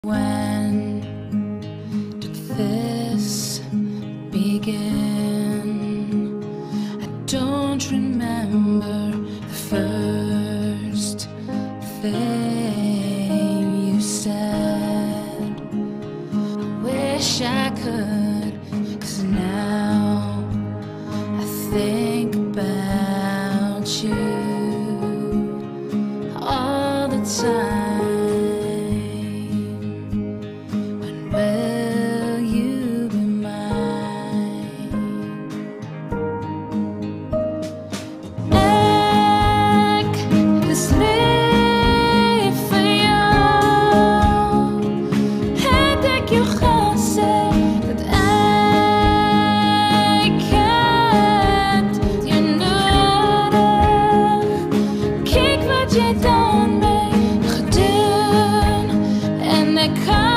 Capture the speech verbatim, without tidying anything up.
When did this begin? I don't remember the first thing you said. I wish I could, 'cause now I think about you all the time. Je dan mee gedaan en ik kan